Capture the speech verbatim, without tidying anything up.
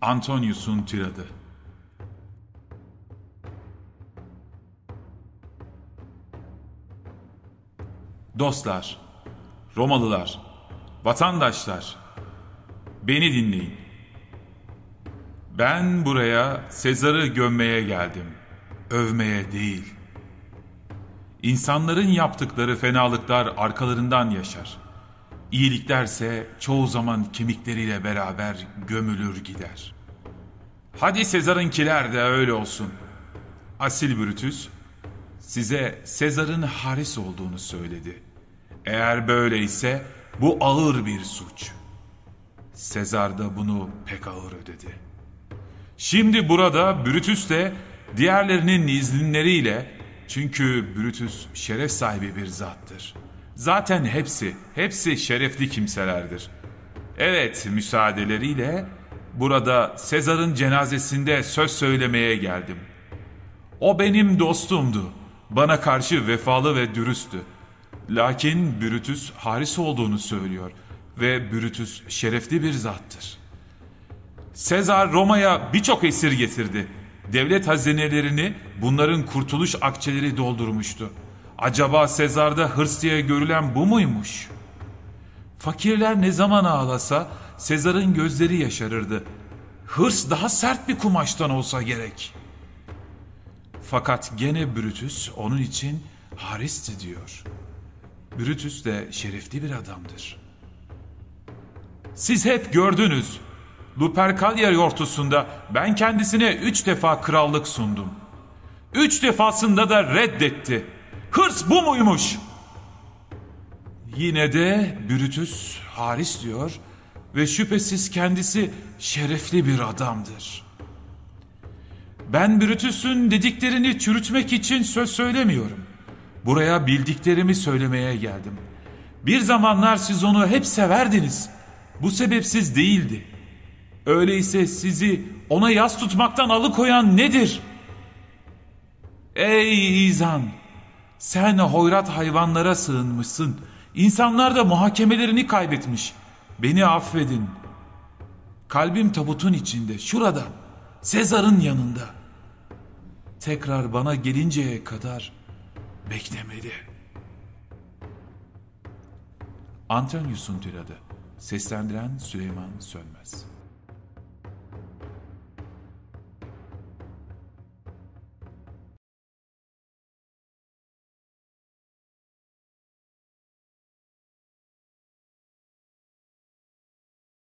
Antonius'un tiradı. Dostlar, Romalılar, vatandaşlar, beni dinleyin. Ben buraya Sezar'ı gömmeye geldim, övmeye değil. İnsanların yaptıkları fenalıklar arkalarından yaşar. İyiliklerse çoğu zaman kemikleriyle beraber gömülür gider. Hadi Sezar'ınkiler de öyle olsun. Asil Brutus size Sezar'ın haris olduğunu söyledi. Eğer böyleyse bu ağır bir suç. Sezar da bunu pek ağır ödedi. Şimdi burada Brutus de diğerlerinin izinleriyle, çünkü Brutus şeref sahibi bir zattır. Zaten hepsi, hepsi şerefli kimselerdir. Evet, müsaadeleriyle burada Sezar'ın cenazesinde söz söylemeye geldim. O benim dostumdu. Bana karşı vefalı ve dürüsttü. Lakin Brutus haris olduğunu söylüyor ve Brutus şerefli bir zattır. Sezar Roma'ya birçok esir getirdi. Devlet hazinelerini bunların kurtuluş akçeleri doldurmuştu. Acaba Sezar'da hırs diye görülen bu muymuş? Fakirler ne zaman ağlasa Sezar'ın gözleri yaşarırdı. Hırs daha sert bir kumaştan olsa gerek. Fakat gene Brutus onun için haristi diyor. Brutus de şerefli bir adamdır. Siz hep gördünüz. Lupercalia yortusunda ben kendisine üç defa krallık sundum. Üç defasında da reddetti. Hırs bu muymuş? Yine de Brutus haris diyor ve şüphesiz kendisi şerefli bir adamdır. Ben Brutus'un dediklerini çürütmek için söz söylemiyorum. Buraya bildiklerimi söylemeye geldim. Bir zamanlar siz onu hep severdiniz. Bu sebepsiz değildi. Öyleyse sizi ona yas tutmaktan alıkoyan nedir? Ey İzan! Sen hoyrat hayvanlara sığınmışsın. İnsanlar da muhakemelerini kaybetmiş. Beni affedin. Kalbim tabutun içinde, şurada, Sezar'ın yanında. Tekrar bana gelinceye kadar beklemeli. Antonius'un tiradı. Seslendiren Süleyman Sönmez.